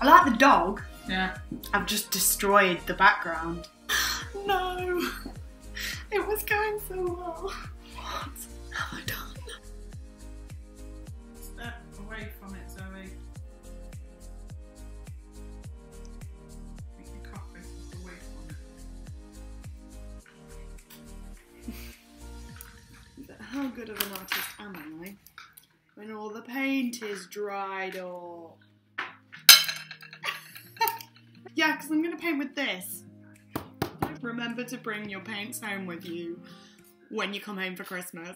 I like the dog. Yeah. I've just destroyed the background. No. It was going so well. What have I done? Step away from it, Zoe. Make your coffee away from it. How good of an artist am I when all the paint is dried up? Yeah, because I'm going to paint with this. Remember to bring your paints home with you when you come home for Christmas.